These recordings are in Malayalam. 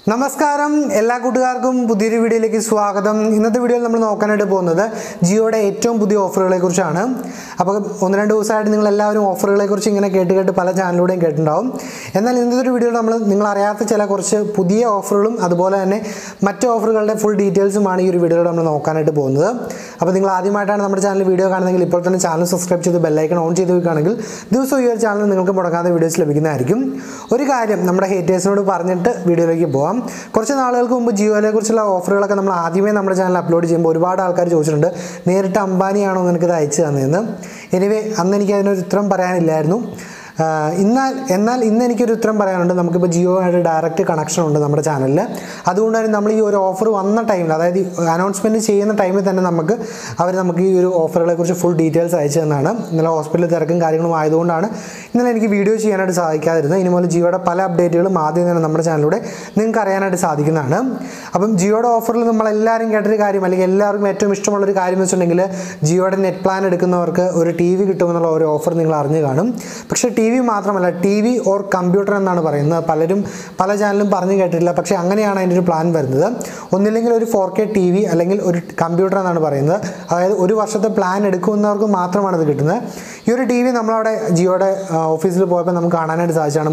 നമസ്കാരം എല്ലാ കൂട്ടുകാർക്കും പുതിയൊരു വീഡിയോയിലേക്ക് സ്വാഗതം. ഇന്നത്തെ വീഡിയോയിൽ നമ്മൾ നോക്കാനായിട്ട് പോകുന്നത് ജിയോയുടെ ഏറ്റവും പുതിയ ഓഫറുകളെ കുറിച്ചാണ്. അപ്പോൾ ഒന്ന് രണ്ട് ദിവസമായിട്ട് നിങ്ങൾ എല്ലാവരും ഓഫറുകളെ കുറിച്ച് ഇങ്ങനെ കേട്ട് പല ചാനലിലൂടെയും കേട്ടിട്ടുണ്ടാവും. എന്നാൽ ഇന്നത്തെ ഒരു വീഡിയോയിൽ നിങ്ങൾ അറിയാത്ത ചില കുറച്ച് പുതിയ ഓഫറുകളും അതുപോലെ തന്നെ മറ്റ് ഓഫറുകളുടെ ഫുൾ ഡീറ്റെയിൽസുമാണ് ഈ ഒരു വീഡിയോയിൽ നമ്മൾ നോക്കാനായിട്ട് പോകുന്നത്. അപ്പോൾ നിങ്ങൾ ആദ്യമായിട്ടാണ് നമ്മുടെ ചാനൽ വീഡിയോ കാണുന്നതെങ്കിൽ ഇപ്പോൾ തന്നെ ചാനൽ സബ്സ്ക്രൈബ് ചെയ്ത് ബെല്ലൈക്കൺ ഓൺ ചെയ്ത് വെക്കുകയാണെങ്കിൽ ദിവസവും ഈ ഒരു ചാനൽ നിങ്ങൾക്ക് മുടങ്ങാതെ വീഡിയോസ് ലഭിക്കുന്നതായിരിക്കും. ഒരു കാര്യം നമ്മുടെ ഹേറ്റേഴ്സിനോട് പറഞ്ഞിട്ട് വീഡിയോയിലേക്ക് പോകാം. കുറച്ച് നാളുകൾക്ക് മുമ്പ് ജിയോയെ കുറിച്ചുള്ള ഓഫറുകളൊക്കെ നമ്മൾ ആദ്യമേ നമ്മുടെ ചാനൽ അപ്ലോഡ് ചെയ്യുമ്പോൾ ഒരുപാട് ആൾക്കാർ ചോദിച്ചിട്ടുണ്ട്, നേരിട്ട് അംബാനിയാണോ നിനക്കിത് അയച്ചു തന്നതെന്ന്. എനിവേ അന്ന് എനിക്ക് അതിനൊരു ഉത്തരം പറയാനില്ലായിരുന്നു. എന്നാൽ ഇന്ന് എനിക്കൊരു ഉത്തരം പറയാനുണ്ട്. നമുക്കിപ്പോൾ ജിയോയായിട്ട് ഡയറക്റ്റ് കണക്ഷൻ ഉണ്ട് നമ്മുടെ ചാനലിൽ. അതുകൊണ്ട് തന്നെ നമ്മൾ ഈ ഒരു ഓഫർ വന്ന ടൈമിൽ, അതായത് അനൗൺസ്മെൻറ്റ് ചെയ്യുന്ന ടൈമിൽ തന്നെ നമുക്ക് ഈ ഒരു ഓഫറുകളെ കുറിച്ച് ഫുൾ ഡീറ്റെയിൽസ് അയച്ചു തന്നാണ്. ഇന്നലെ ഹോസ്പിറ്റലിൽ തിരക്കും കാര്യങ്ങളും ആയതുകൊണ്ടാണ് ഇന്നലെ എനിക്ക് വീഡിയോ ചെയ്യാനായിട്ട് സാധിക്കാതിരുന്നത്. ഇനി മുതൽ ജിയോയുടെ പല അപ്ഡേറ്റുകളും ആദ്യം തന്നെ നമ്മുടെ ചാനലിലൂടെ നിങ്ങൾക്ക് അറിയാനായിട്ട് സാധിക്കുന്നതാണ്. അപ്പം ജിയോയുടെ ഓഫറിൽ നമ്മളെല്ലാവരും കേട്ടൊരു കാര്യം, അല്ലെങ്കിൽ എല്ലാവർക്കും ഏറ്റവും ഇഷ്ടമുള്ളൊരു കാര്യം എന്ന് വെച്ചിട്ടുണ്ടെങ്കിൽ ജിയോയുടെ നെറ്റ് പ്ലാൻ എടുക്കുന്നവർക്ക് ഒരു TV കിട്ടുമെന്നുള്ള ഒരു ഓഫർ നിങ്ങൾ അറിഞ്ഞു കാണും. പക്ഷേ TV മാത്രമല്ല, TV ഓർ കമ്പ്യൂട്ടർ എന്നാണ് പറയുന്നത്. പല ചാനലും പറഞ്ഞു കേട്ടിട്ടില്ല, പക്ഷേ അങ്ങനെയാണ് അതിൻ്റെ ഒരു പ്ലാൻ വരുന്നത്. ഒന്നില്ലെങ്കിൽ ഒരു 4K TV അല്ലെങ്കിൽ ഒരു കമ്പ്യൂട്ടർ എന്നാണ് പറയുന്നത്. അതായത് ഒരു വർഷത്തെ പ്ലാൻ എടുക്കുന്നവർക്ക് മാത്രമാണ് ഇത് കിട്ടുന്നത്. ഈ ഒരു TV നമ്മളവിടെ ജിയോയുടെ ഓഫീസിൽ പോയപ്പോൾ നമുക്ക് കാണാനായിട്ട് സാധിച്ചതാണ്.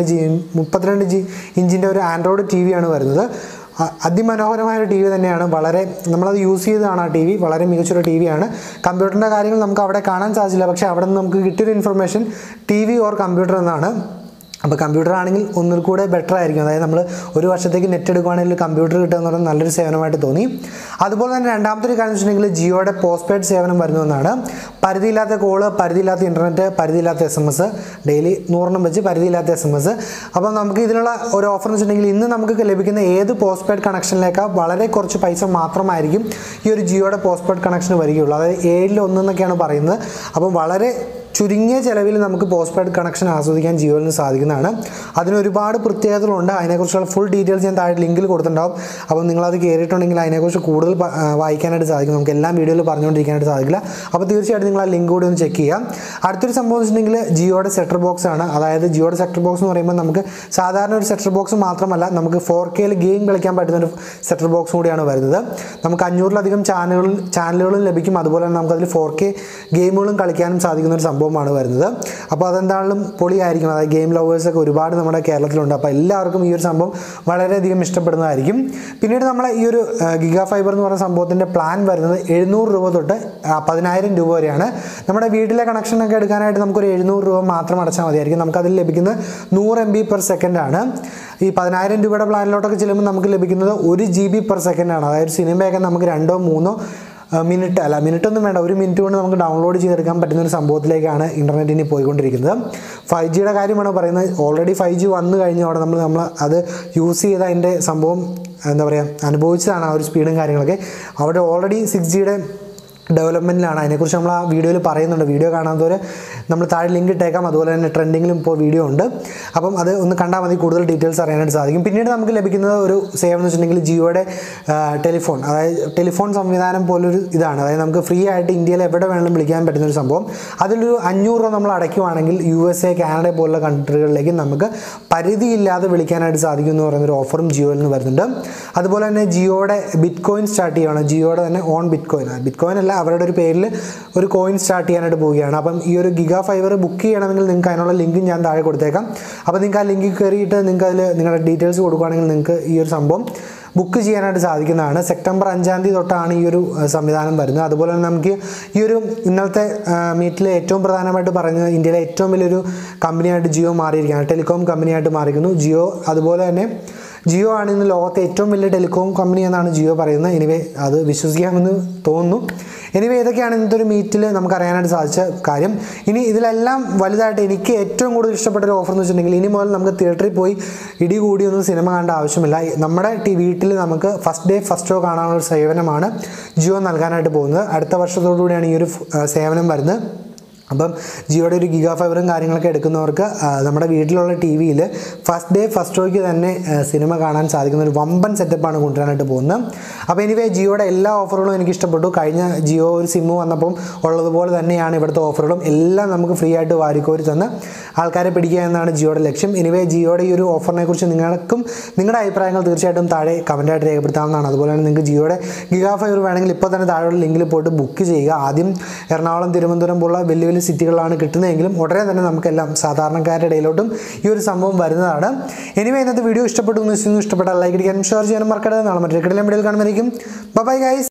32 ഇഞ്ചിൻ്റെ ഒരു ആൻഡ്രോയിഡ് TV ആണ് വരുന്നത്. അതിമനോഹരമായ ഒരു TV തന്നെയാണ്. നമ്മളത് യൂസ് ചെയ്തതാണ്. ആ TV വളരെ മികച്ചൊരു TV ആണ്. കമ്പ്യൂട്ടറിൻ്റെ കാര്യങ്ങൾ നമുക്ക് അവിടെ കാണാൻ സാധിച്ചില്ല, പക്ഷേ അവിടെ നിന്ന് നമുക്ക് കിട്ടിയൊരു ഇൻഫർമേഷൻ TV ഓർ കമ്പ്യൂട്ടർ എന്നാണ്. അപ്പോൾ കമ്പ്യൂട്ടർ ആണെങ്കിൽ ഒന്നിൽ കൂടെ ബെറ്റർ ആയിരിക്കും. അതായത് നമ്മൾ ഒരു വർഷത്തേക്ക് നെറ്റ് എടുക്കുകയാണെങ്കിൽ കമ്പ്യൂട്ടർ കിട്ടുക എന്ന് പറയുന്നത് നല്ലൊരു സേവനമായിട്ട് തോന്നി. അതുപോലെ തന്നെ രണ്ടാമത്തെ ഒരു കാര്യം വെച്ചിട്ടുണ്ടെങ്കിൽ ജിയോയുടെ പോസ്റ്റ് പെയ്ഡ് സേവനം വരുന്നതെന്നാണ്. പരിധിയില്ലാത്ത കോള്, പരിധിയില്ലാത്ത ഇൻ്റർനെറ്റ്, പരിധിയില്ലാത്ത SMS, ഡെയിലി 100 വെച്ച് പരിധിയില്ലാത്ത SMS. അപ്പോൾ നമുക്ക് ഇതിനുള്ള ഒരു ഓഫർ എന്ന് വെച്ചിട്ടുണ്ടെങ്കിൽ ഇന്ന് നമുക്ക് ലഭിക്കുന്ന ഏത് പോസ്റ്റ് പെയ്ഡ് കണക്ഷനിലേക്കാൾ വളരെ കുറച്ച് പൈസ മാത്രമായിരിക്കും ഈ ഒരു ജിയോയുടെ പോസ്റ്റ് പെയ്ഡ് കണക്ഷൻ വരികയുള്ളൂ. അതായത് 7-1 എന്നൊക്കെയാണ് പറയുന്നത്. അപ്പം വളരെ ചുരുങ്ങിയ ചിലവിൽ നമുക്ക് പോസ്റ്റ് പെയ്ഡ് കണക്ഷൻ ആസ്വദിക്കാൻ ജിയോയിൽ നിന്ന് സാധിക്കുന്നതാണ്. അതിനൊരുപാട് പ്രത്യേകതകളുണ്ട്. അതിനെക്കുറിച്ചുള്ള ഫുൾ ഡീറ്റെയിൽസ് ഞാൻ താഴെ ലിങ്കിൽ കൊടുത്തിട്ടുണ്ടാവും. അപ്പം നിങ്ങളത് കയറിയിട്ടുണ്ടെങ്കിൽ അതിനെക്കുറിച്ച് കൂടുതൽ വായിക്കാനായിട്ട് സാധിക്കും. നമുക്ക് എല്ലാം വീഡിയോയിൽ പറഞ്ഞുകൊണ്ടിരിക്കാനായിട്ട് സാധിക്കില്ല. അപ്പോൾ തീർച്ചയായിട്ടും നിങ്ങൾ ആ ലിങ്ക് കൂടി ഒന്ന് ചെക്ക് ചെയ്യാം. അടുത്തൊരു സംഭവം എന്ന് വെച്ചിട്ടുണ്ടെങ്കിൽ ജിയോയുടെ സെറ്റർ ബോക്സ് ആണ്. അതായത് ജിയോയുടെ സെറ്റർ ബോക്സ് എന്ന് പറയുമ്പോൾ നമുക്ക് സാധാരണ ഒരു സെറ്റർ ബോക്സ് മാത്രമല്ല, നമുക്ക് 4Kയിൽ ഗെയിം കളിക്കാൻ പറ്റുന്നൊരു സെറ്റർ ബോക്സ് കൂടിയാണ് വരുന്നത്. നമുക്ക് 500-ലധികം ചാനലുകളും ലഭിക്കും. അതുപോലെ തന്നെ നമുക്കതിൽ 4K ഗെയിമുകളും കളിക്കാനും സാധിക്കുന്ന ഒരു സംഭവമാണ് വരുന്നത്. അപ്പോൾ അതെന്തായാലും പൊളിയായിരിക്കും. അതായത് ഗെയിം ലവേഴ്സൊക്കെ ഒരുപാട് നമ്മുടെ കേരളത്തിലുണ്ട്. അപ്പോൾ എല്ലാവർക്കും ഈ ഒരു സംഭവം വളരെയധികം ഇഷ്ടപ്പെടുന്നതായിരിക്കും. പിന്നീട് നമ്മളെ ഈ ഒരു ഗിഗാ ഫൈബർ എന്ന് പറയുന്ന സംഭവത്തിൻ്റെ പ്ലാൻ വരുന്നത് 700 രൂപ തൊട്ട് 10,000 രൂപ വരെയാണ്. നമ്മുടെ വീട്ടിലെ കണക്ഷനൊക്കെ എടുക്കാനായിട്ട് നമുക്കൊരു 700 രൂപ മാത്രം അടച്ചാൽ മതിയായിരിക്കും. നമുക്കതിൽ ലഭിക്കുന്നത് 100 MB/s ആണ്. ഈ 10,000 രൂപയുടെ പ്ലാനിലോട്ടൊക്കെ ചെല്ലുമ്പോൾ നമുക്ക് ലഭിക്കുന്നത് 1 GB/s ആണ്. അതായത് സിനിമയൊക്കെ നമുക്ക് 2-3 മിനിറ്റൊന്നും വേണ്ട, 1 മിനിറ്റ് കൊണ്ട് നമുക്ക് ഡൗൺലോഡ് ചെയ്തെടുക്കാൻ പറ്റുന്ന ഒരു സംഭവത്തിലേക്കാണ് ഇൻ്റർനെറ്റ് ഇനി പോയിക്കൊണ്ടിരിക്കുന്നത്. 5Gയുടെ കാര്യമാണ് പറയുന്നത്. ഓൾറെഡി 5G വന്നു കഴിഞ്ഞതോടെ നമ്മൾ അത് യൂസ് ചെയ്ത് അതിൻ്റെ സംഭവം അനുഭവിച്ചതാണ്. ആ ഒരു സ്പീഡും കാര്യങ്ങളൊക്കെ അവിടെ ഓൾറെഡി 6Gയുടെ ഡെവലപ്മെൻറ്റിലാണ്. അതിനെക്കുറിച്ച് നമ്മൾ ആ വീഡിയോയിൽ പറയുന്നുണ്ട്. വീഡിയോ കാണാത്തവരെ നമ്മൾ താഴെ ലിങ്ക് ഇട്ടേക്കാം. അതുപോലെ തന്നെ ട്രെൻഡിങ്ങിലും ഇപ്പോൾ വീഡിയോ ഉണ്ട്. അപ്പം അത് ഒന്ന് കണ്ടാൽ മതി, കൂടുതൽ ഡീറ്റെയിൽസ് അറിയാനായിട്ട് സാധിക്കും. പിന്നീട് നമുക്ക് ലഭിക്കുന്നത് ഒരു സേവനം എന്ന് വെച്ചിട്ടുണ്ടെങ്കിൽ ജിയോയുടെ ടെലിഫോൺ, അതായത് ടെലിഫോൺ സംവിധാനം പോലൊരു ഇതാണ്. അതായത് നമുക്ക് ഫ്രീ ആയിട്ട് ഇന്ത്യയിൽ എവിടെ വേണമെങ്കിലും വിളിക്കാൻ പറ്റുന്നൊരു സംഭവം. അതിലൊരു 500 രൂപ നമ്മൾ അടയ്ക്കുവാണെങ്കിൽ USA, കാനഡ പോലുള്ള കൺട്രികളിലേക്ക് നമുക്ക് പരിധിയില്ലാതെ വിളിക്കാനായിട്ട് സാധിക്കും എന്ന് പറയുന്നൊരു ഓഫറും ജിയോയിൽ നിന്ന് വരുന്നുണ്ട്. അതുപോലെ തന്നെ ജിയോയുടെ ബിറ്റ്കോയിൻ സ്റ്റാർട്ട് ചെയ്യുകയാണ്. ജിയോയുടെ തന്നെ ഓൺ ബിറ്റ്കോയിൻ അല്ല, അവരുടെ ഒരു പേരിൽ ഒരു കോയിൻ സ്റ്റാർട്ട് ചെയ്യാനായിട്ട് പോവുകയാണ്. അപ്പം ഈ ഒരു ഗിഗാ ഫൈബർ ബുക്ക് ചെയ്യണമെങ്കിൽ നിങ്ങൾക്ക് അതിനുള്ള ലിങ്ക് ഞാൻ താഴെ കൊടുത്തേക്കാം. അപ്പോൾ നിങ്ങൾക്ക് ആ ലിങ്കിൽ കയറിയിട്ട് നിങ്ങൾക്ക് അതിൽ നിങ്ങളുടെ ഡീറ്റെയിൽസ് കൊടുക്കുകയാണെങ്കിൽ നിങ്ങൾക്ക് ഈ ഒരു സംഭവം ബുക്ക് ചെയ്യാനായിട്ട് സാധിക്കുന്നതാണ്. സെപ്റ്റംബർ 5 തൊട്ടാണ് ഈ ഒരു സംവിധാനം വരുന്നത്. അതുപോലെ തന്നെ നമുക്ക് ഈ ഒരു ഇന്നലത്തെ മീറ്റിൽ ഏറ്റവും പ്രധാനമായിട്ട് പറഞ്ഞത് ഇന്ത്യയിലെ ഏറ്റവും വലിയൊരു കമ്പനിയായിട്ട് ജിയോ മാറിയിരിക്കുകയാണ്. ടെലികോം കമ്പനിയായിട്ട് മാറിയിരിക്കുന്നു ജിയോ. അതുപോലെ തന്നെ ജിയോ ആണ് ഇന്ന് ലോകത്തെ ഏറ്റവും വലിയ ടെലികോം കമ്പനി എന്നാണ് ജിയോ പറയുന്നത്. എനിവേ അത് വിശ്വസിക്കാമെന്ന് തോന്നുന്നു. എനിവേ ഇതൊക്കെയാണ് ഇന്നത്തെ ഒരു മീറ്റിൽ നമുക്ക് അറിയാനായിട്ട് സാധിച്ച കാര്യം. ഇനി ഇതിലെല്ലാം വലുതായിട്ട് എനിക്ക് ഏറ്റവും കൂടുതൽ ഇഷ്ടപ്പെട്ട ഒരു ഓഫർ എന്ന് വെച്ചിട്ടുണ്ടെങ്കിൽ ഇനി മുതൽ നമുക്ക് തിയേറ്ററിൽ പോയി ഇടികൂടിയൊന്നും സിനിമ കാണേണ്ട ആവശ്യമില്ല. നമ്മുടെ വീട്ടിൽ നമുക്ക് ഫസ്റ്റ് ഡേ ഫസ്റ്റ് ഷോ കാണാനുള്ള സേവനമാണ് ജിയോ നൽകാനായിട്ട് പോകുന്നത്. അടുത്ത വർഷത്തോടുകൂടിയാണ് ഈ ഒരു സേവനം വരുന്നത്. അപ്പം ജിയോയുടെ ഒരു ഗിഗാ ഫൈബറും കാര്യങ്ങളൊക്കെ എടുക്കുന്നവർക്ക് നമ്മുടെ വീട്ടിലുള്ള ടി വിയിൽ ഫസ്റ്റ് ഡേ ഫസ്റ്റ് ഷോയ്ക്ക് തന്നെ സിനിമ കാണാൻ സാധിക്കുന്ന ഒരു വമ്പൻ സെറ്റപ്പാണ് കൊണ്ടുവരാനായിട്ട് പോകുന്നത്. അപ്പോൾ എനിവേ ജിയോയുടെ എല്ലാ ഓഫറുകളും എനിക്ക് ഇഷ്ടപ്പെട്ടു. കഴിഞ്ഞ ജിയോ ഒരു സിമ്മ് വന്നപ്പം ഉള്ളതുപോലെ തന്നെയാണ് ഇവിടുത്തെ ഓഫറുകളും എല്ലാം നമുക്ക് ഫ്രീ ആയിട്ട് വാരിക്കോരി തന്ന് ആൾക്കാരെ പിടിക്കുക എന്നാണ് ജിയോയുടെ ലക്ഷ്യം. എനിവേ ജിയോയുടെ ഈ ഒരു ഓഫറിനെ കുറിച്ച് നിങ്ങളുടെ അഭിപ്രായങ്ങൾ തീർച്ചയായിട്ടും താഴെ കമൻറ്റായിട്ട് രേഖപ്പെടുത്താവുന്നതാണ്. അതുപോലെ തന്നെ നിങ്ങൾക്ക് ജിയോയുടെ ഗിഗാ ഫൈബർ വേണമെങ്കിൽ ഇപ്പോൾ തന്നെ താഴെയുള്ള ലിങ്കിൽ പോയിട്ട് ബുക്ക് ചെയ്യുക. ആദ്യം എറണാകുളം, തിരുവനന്തപുരം പോലുള്ള വലിയ വലിയ സിറ്റികളിലാണ് കിട്ടുന്നതെങ്കിലും ഉടനെ തന്നെ നമുക്കെല്ലാം സാധാരണക്കാരുടെ ഇടയിലോട്ടും ഈ ഒരു സംഭവം വരുന്നതാണ്. എനിവേ ഇന്നത്തെ വീഡിയോ ഇഷ്ടപ്പെട്ടാൽ ലൈക്ക് അടിക്കാനും ഷെയർ ചെയ്യാനും മറക്കരുത്. നാളെ മറ്റൊരു വീഡിയോയിൽ കാണുന്നതായിരിക്കും. Bye guys.